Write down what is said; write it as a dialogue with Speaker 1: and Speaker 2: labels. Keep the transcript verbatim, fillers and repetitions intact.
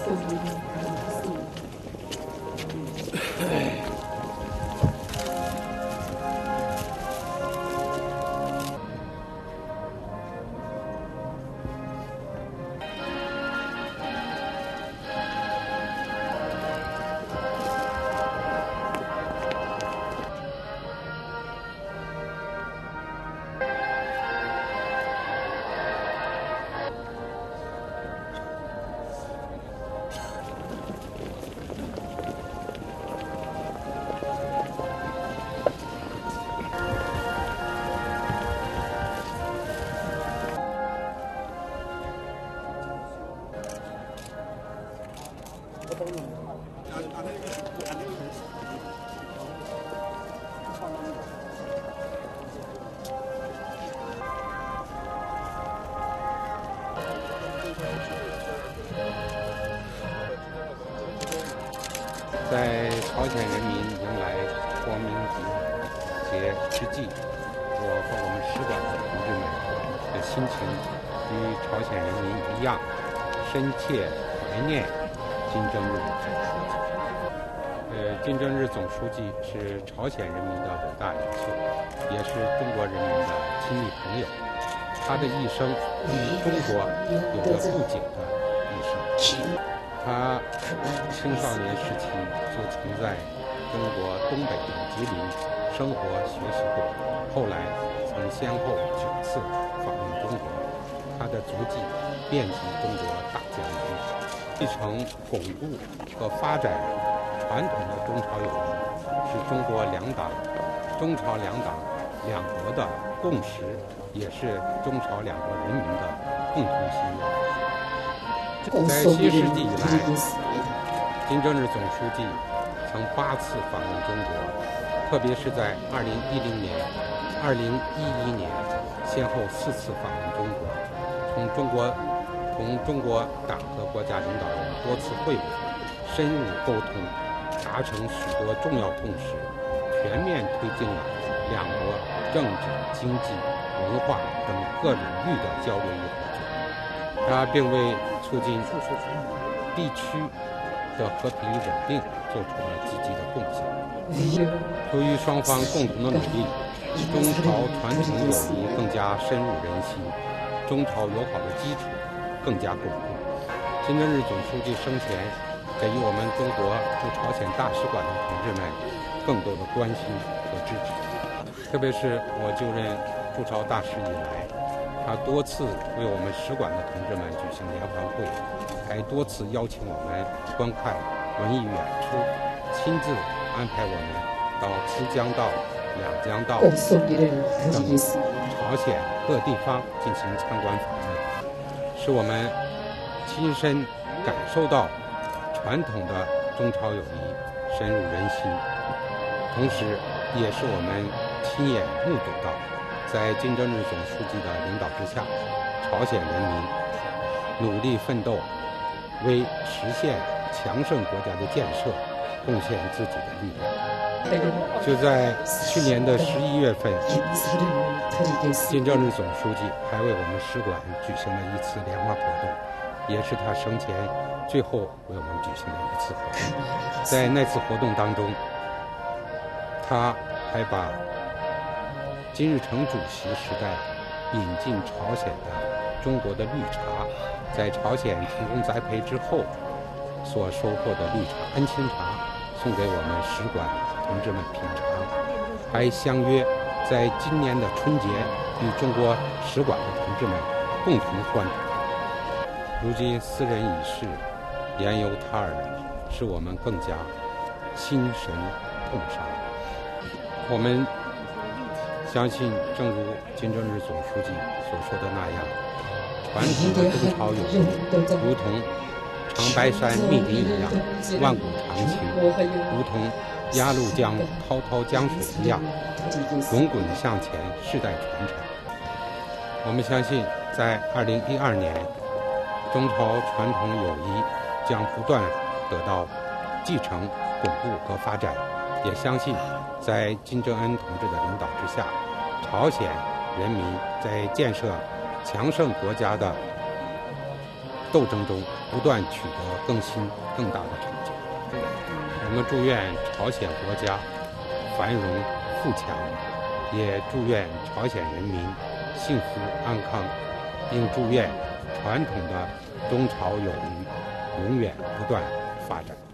Speaker 1: 在朝鲜人民迎来光明节之际，我和我们使馆的同志们的心情与朝鲜人民一样，深切怀念金正日总书记。呃，金正日总书记是朝鲜人民的伟大领袖，也是中国人民的亲密朋友。他的一生与中国有着不解的一生。他青少年时期就曾在中国东北的吉林生活学习过，后来曾先后九次访问中国，他的足迹遍及中国大江南北。继承、巩固和发展传统的中朝友谊，是中国两党、中朝两党两国的共识，也是中朝两国人民的共同心愿。在新世纪以来，金正日总书记曾八次访问中国，特别是在二零一零年、二零一一年，先后四次访问中国，从中国同中国党和国家领导人多次会晤，深入沟通，达成许多重要共识，全面推进了两国政治、经济、文化等各领域的交流与合作。他并为促进地区的和平与稳定做出了积极的贡献。由于双方共同的努力，中朝传统友谊更加深入人心，中朝友好的基础更加巩固。金正日总书记生前给予我们中国驻朝鲜大使馆的同志们更多的关心和支持，特别是我就任驻朝大使以来，他多次为我们使馆的同志们举行联欢会，还多次邀请我们观看文艺演出，亲自安排我们到慈江道、两江道等朝鲜各地方进行参观访问，使我们亲身感受到传统的中朝友谊深入人心，同时也是我们亲眼目睹到，在金正日总书记的领导之下，朝鲜人民努力奋斗，为实现强盛国家的建设贡献自己的力量。就在去年的十一月份，金正日总书记还为我们使馆举行了一次联欢活动，也是他生前最后为我们举行的一次活动。在那次活动当中，他还把金日成主席时代引进朝鲜的中国的绿茶，在朝鲜成功栽培之后所收获的绿茶安亲茶送给我们使馆同志们品尝，还相约在今年的春节与中国使馆的同志们共同欢度。如今斯人已逝，言犹他耳，使我们更加心神痛伤。我们相信，正如金正日总书记所说的那样，传统的中朝友谊如同长白山密林一样万古长青，如同鸭绿江滔滔江水一样滚滚向前，世代传承。我们相信，在二零一二年，中朝传统友谊将不断得到继承、巩固和发展。也相信，在金正恩同志的领导之下，朝鲜人民在建设强盛国家的斗斗争中不断取得更新更大的成就。我们祝愿朝鲜国家繁荣富强，也祝愿朝鲜人民幸福安康，并祝愿传统的中朝友谊永远不断发展。